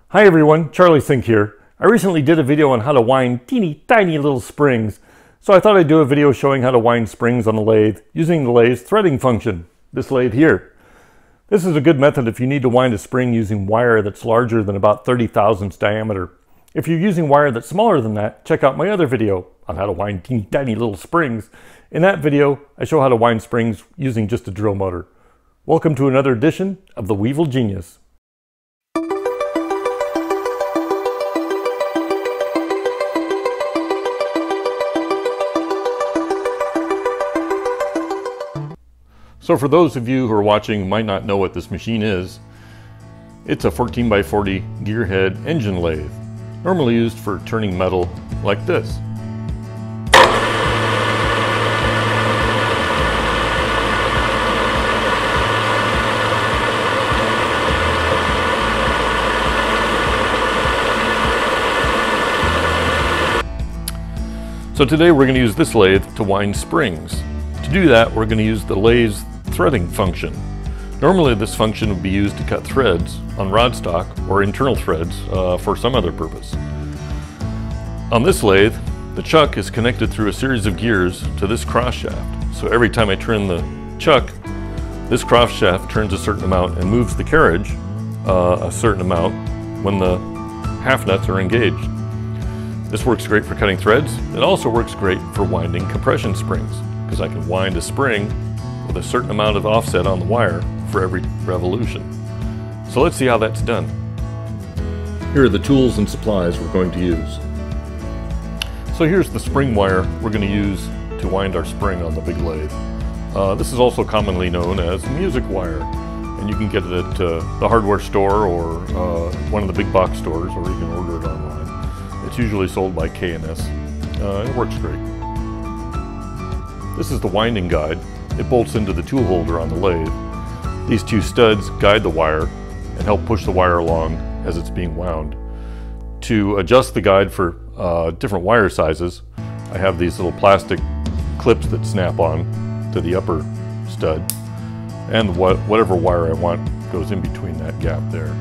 Hi everyone, Charlie Sink here. I recently did a video on how to wind teeny tiny little springs, so I thought I'd do a video showing how to wind springs on the lathe using the lathe's threading function, this lathe here. This is a good method if you need to wind a spring using wire that's larger than about 30 thousandths diameter. If you're using wire that's smaller than that, check out my other video on how to wind teeny tiny little springs. In that video, I show how to wind springs using just a drill motor. Welcome to another edition of the Weevil Genius. So for those of you who are watching who might not know what this machine is, it's a 14x40 gearhead engine lathe, normally used for turning metal like this. So today we're going to use this lathe to wind springs. To do that, we're going to use the lathe's threading function. Normally this function would be used to cut threads on rod stock or internal threads for some other purpose. On this lathe, the chuck is connected through a series of gears to this cross shaft. So every time I turn the chuck, this cross shaft turns a certain amount and moves the carriage a certain amount when the half nuts are engaged. This works great for cutting threads. It also works great for winding compression springs, because I can wind a spring with a certain amount of offset on the wire for every revolution. So let's see how that's done. Here are the tools and supplies we're going to use. So here's the spring wire we're going to use to wind our spring on the big lathe. This is also commonly known as music wire, and you can get it at the hardware store or one of the big box stores, or you can order it online. It's usually sold by K&S. It works great. This is the winding guide. It bolts into the tool holder on the lathe. These two studs guide the wire and help push the wire along as it's being wound. To adjust the guide for different wire sizes, I have these little plastic clips that snap on to the upper stud, and whatever wire I want goes in between that gap there.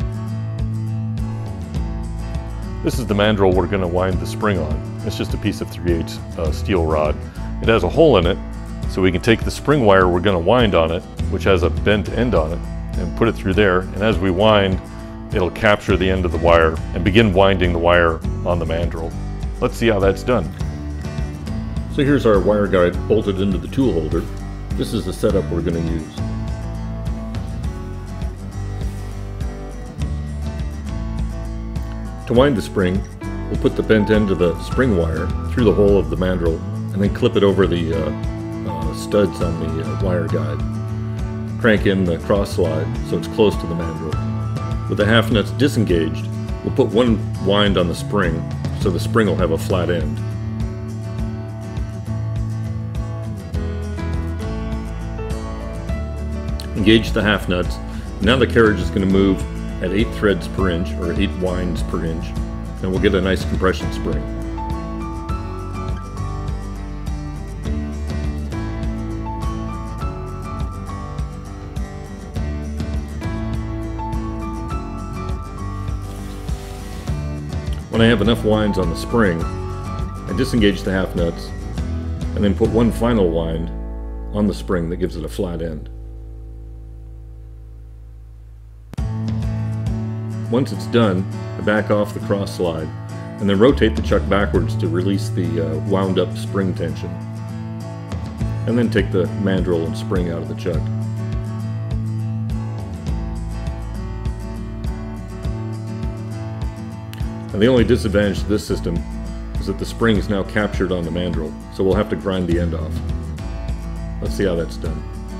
This is the mandrel we're going to wind the spring on. It's just a piece of 3/8 steel rod. It has a hole in it, so we can take the spring wire we're going to wind on it, which has a bent end on it, and put it through there, and as we wind, it'll capture the end of the wire and begin winding the wire on the mandrel. Let's see how that's done. So here's our wire guide bolted into the tool holder. This is the setup we're going to use. To wind the spring, we'll put the bent end of the spring wire through the hole of the mandrel and then clip it over the studs on the wire guide. Crank in the cross slide so it's close to the mandrel. With the half nuts disengaged, we'll put one wind on the spring so the spring will have a flat end. Engage the half nuts. Now the carriage is going to move at 8 threads per inch, or 8 winds per inch, and we'll get a nice compression spring. When I have enough winds on the spring, I disengage the half nuts and then put one final wind on the spring that gives it a flat end. Once it's done, I back off the cross slide and then rotate the chuck backwards to release the wound up spring tension. And then take the mandrel and spring out of the chuck. And the only disadvantage to this system is that the spring is now captured on the mandrel, so we'll have to grind the end off. Let's see how that's done.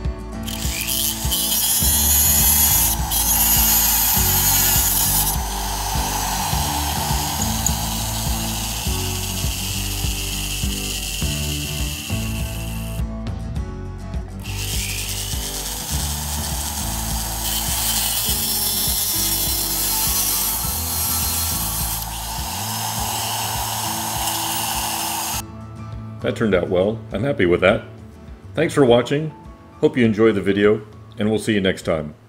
That turned out well. I'm happy with that. Thanks for watching. Hope you enjoyed the video, and we'll see you next time.